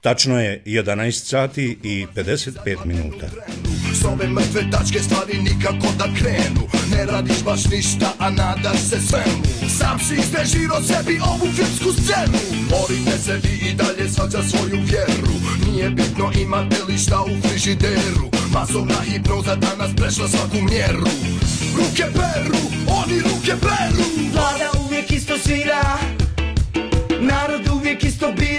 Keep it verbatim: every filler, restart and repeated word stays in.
Tačno je jedanaest sati i pedeset pet minuta. S ove mrtve tačke stvari nikako da krenu. Ne radiš baš ništa, a nadaš se svemu. Sam si izrežirao sebi ovu filmsku scenu. Borite se vi i dalje svak za svoju vjeru. Nije bitno imate li šta u frižideru. Masovna hipnoza danas prešla svaku mjeru. Ruke peru, oni ruke peru. Vlada uvijek isto svira, narod uvijek isto bira.